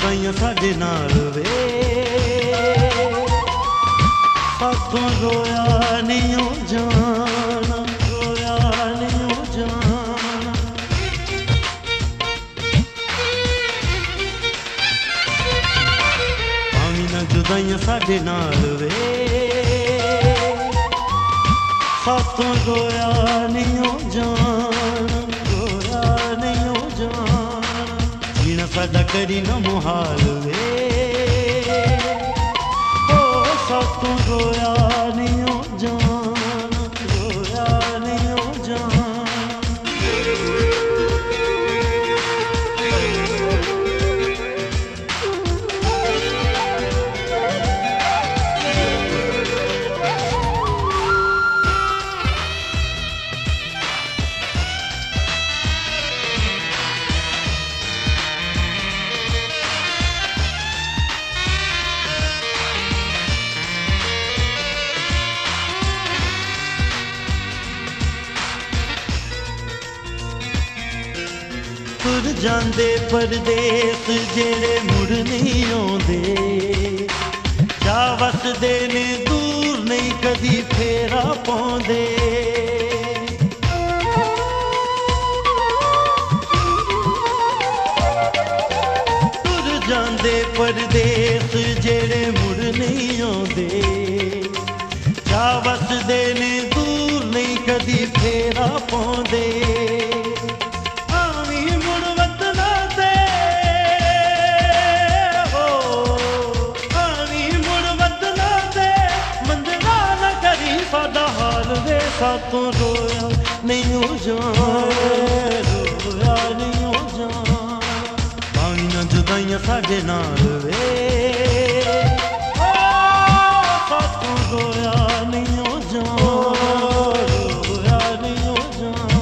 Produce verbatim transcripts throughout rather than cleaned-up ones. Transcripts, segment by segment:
जुदाइयां साडे नाल वे साथों रोया नहीं ओ जाना, रोया नहीं ओ जाना। भावी ना जुदाइयां साडे नाल वे साथों रोया नहीं ओ जाना, रोया नहीं ओ जाना। जीना साडा करी ना मुहाल वे साथों रोया नहीं ओ जाना, रोया नहीं ओ जाना। तुर जांदे परदेस जेड़े मुड़ नहीं आउंदे, जा वसदे ने दूर नहीं कदी फेरा पाउंदे। तुर जांदे परदेस जेड़े मुड़ नहीं आउंदे, जा वसदे ने दूर नहीं कदी फेरा पाउंदे। साथों रोया नहीं हो जाना, रोया नहीं हो जाना। भावी ना जुदाइयां साडे नाल वे साथों रोया नहीं हो जाना, रोया नहीं हो जाना।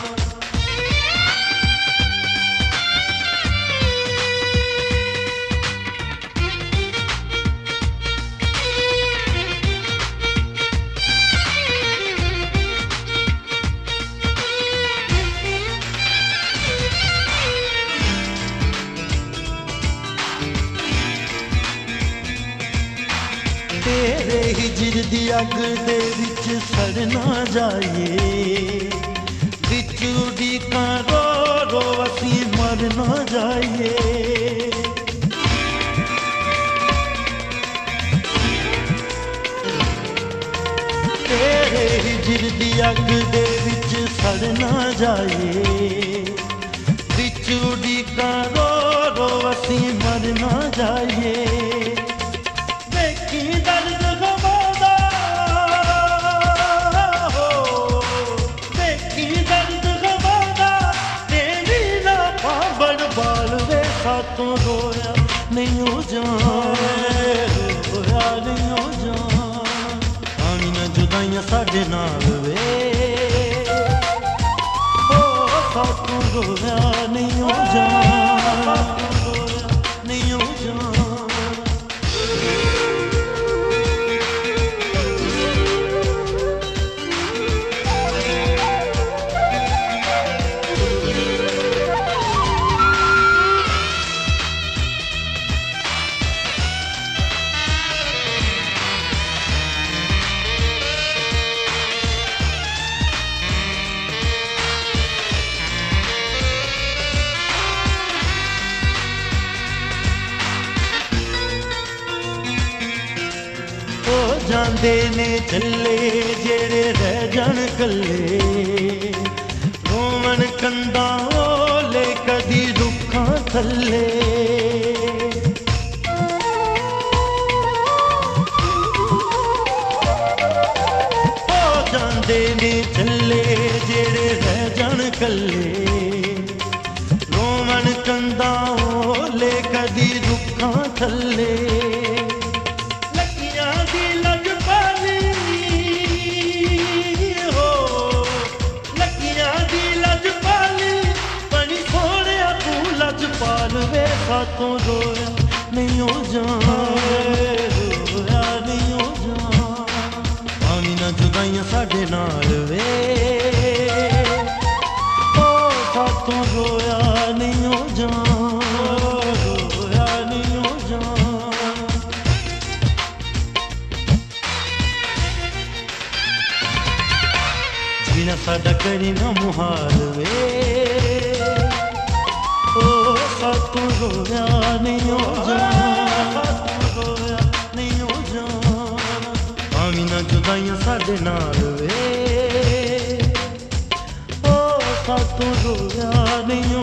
तेरे हिजर दी अग दे विच सड़ ना जाइए, विच उड़ीकां रो रो असीं मर ना जाइए। तेरे हिजर दी अग दे विच सड़ ना जाइए, विच उड़ीकां रो रो असीं मर ना जाइए। दर्द गवादा हो देखी दर्द गवादा तेरी ना पाबड़ बाल वे साथों रोया नहीं हो जाना, रोया नहीं हो जाना। भावी ना जुदाइयां साडे नाल वे साथों रोया नहीं हो जाना, रोया नहीं हो जाना। जांदे ने चले जेड़े रह जान कल्ले, रोवन कंदा ओले कदी रुखां थल्ले। ओ जांदे ने चले जेड़े रह जान कल्ले, रोवन कंदा ओले कदी रुखां थल्ले। साथों रोया नहीं हो जाना, रोया नहीं हो जाना। भावी ना जुदाइयां साडे नाल वे साथों रोया नहीं हो जाना, रोया नहीं साडा करी ना मुहाल वे ओ सातों रोया नहीं हो जान सातों रोया नहीं हो जान आवी ना जुदाइयां साडे नाल वे ओ सातों रोया नहीं